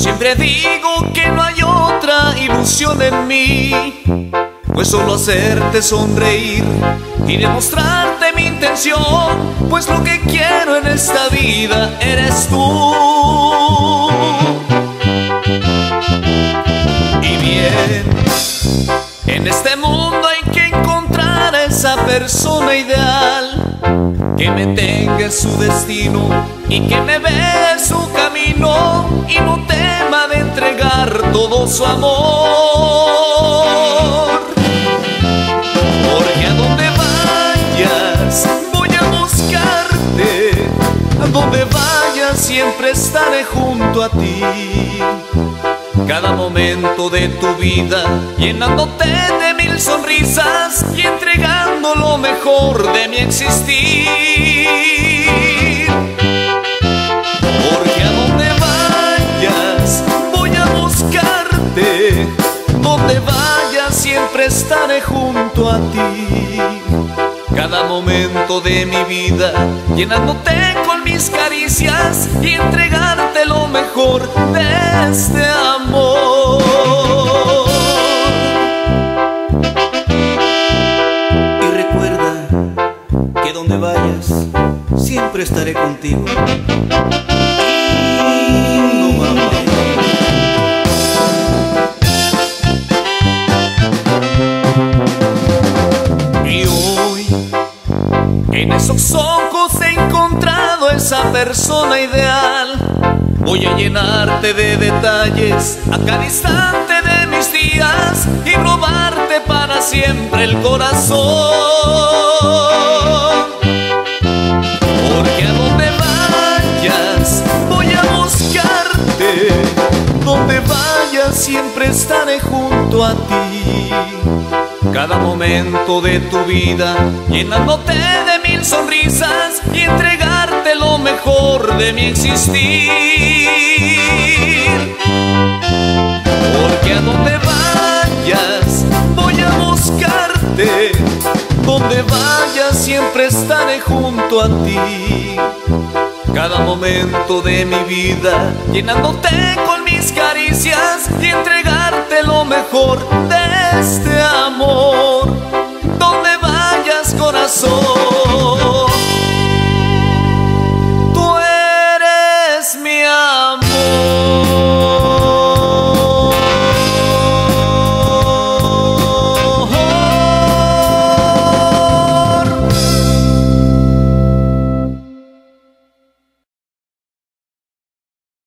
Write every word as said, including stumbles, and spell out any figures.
siempre digo que no hay otra ilusión en mí, pues solo hacerte sonreír y demostrarte mi intención, pues lo que quiero en esta vida eres tú. Y bien, en este mundo hay que encontrar a esa persona ideal, que me tenga en su destino y que me vea en su camino y no tema de entregar todo su amor. Porque a donde vayas voy a buscarte, a donde vayas siempre estaré junto a ti. Cada momento de tu vida llenándote de mil sonrisas y entregando lo mejor de mi existir. Porque a donde vayas voy a buscarte, donde vayas siempre estaré junto a ti. Cada momento de mi vida llenándote con mis caricias y entregarte lo mejor de este amor. Y recuerda que donde vayas siempre estaré contigo. No mames. Y hoy en esos ojos he encontrado esa persona ideal. Voy a llenarte de detalles a cada instante de mis días y robarte para siempre el corazón. Porque a donde vayas voy a buscarte, donde vayas siempre estaré junto a ti. Cada momento de tu vida llenándote de mil sonrisas y entregarte lo mejor de mi existir. Porque a donde vayas voy a buscarte, donde vayas siempre estaré junto a ti. Cada momento de mi vida llenándote con mis caricias y entregarte lo mejor de este amor. Donde vayas, corazón.